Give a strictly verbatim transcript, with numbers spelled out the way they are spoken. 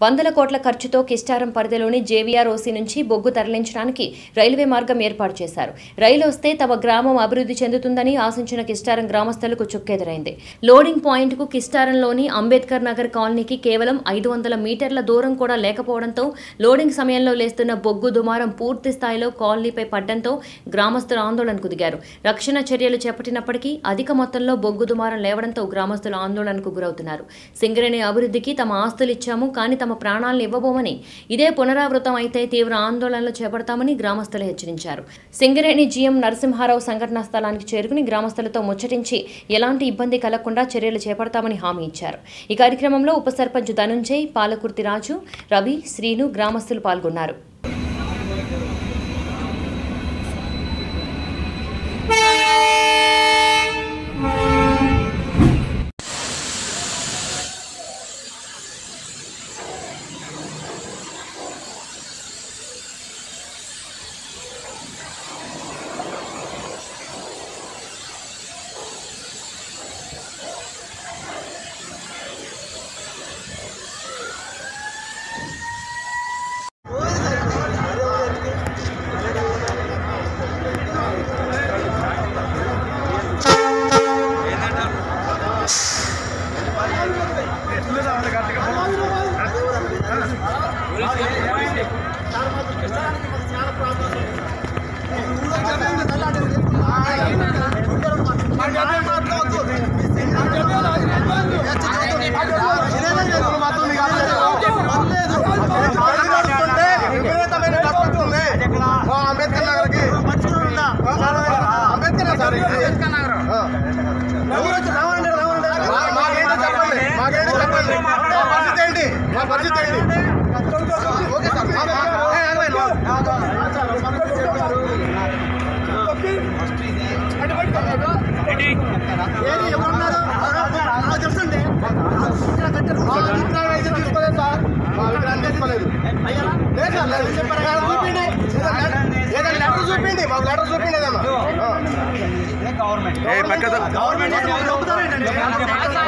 వందల కోట్ల ఖర్చుతో కిస్టారం పరిధిలోని జేవీఆర్ఓసీ నుంచి బొగ్గు తరలించడానికి రైల్వే మార్గం ఏర్పాటు చేశారు. రైలు వస్తే తమ గ్రామం అభివృద్ధి చెందుతుందని ఆశించిన కిస్టారం గ్రామస్తులకు చుక్కెదురైంది. లోడింగ్ పాయింట్ కు కిస్టారంలోని అంబేద్కర్ నగర్ కాలనీకి కేవలం ఐదు వందల మీటర్ల దూరం కూడా లేకపోవడంతో లోడింగ్ సమయంలో లేస్తున్న బొగ్గు దుమారం పూర్తి స్థాయిలో కాలనీపై పడ్డంతో గ్రామస్తులు ఆందోళనకు దిగారు. రక్షణ చర్యలు చేపట్టినప్పటికీ అధిక మొత్తంలో బొగ్గు దుమారం లేవడంతో గ్రామస్తులు ఆందోళనకు గురవుతున్నారు. సింగరేణి అభివృద్ధికి తమ ఆస్తులు ఇచ్చాము, కానీ తమ ప్రాణాలను ఇవ్వబోమని, ఇదే పునరావృతం అయితే తీవ్ర ఆందోళనలు చేపడతామని గ్రామస్తులు హెచ్చరించారు. సింగరేణి జీఎం నరసింహారావు సంఘటనా స్థలానికి చేరుకుని గ్రామస్తులతో ముచ్చటించి ఎలాంటి ఇబ్బంది కలగకుండా చర్యలు చేపడతామని హామీ ఇచ్చారు. ఈ కార్యక్రమంలో ఉప సర్పంచ్ ధనుంజయ్, పాలకుర్తి రాజు, రవి, శ్రీను గ్రామస్తులు పాల్గొన్నారు. గవర్నమెంట్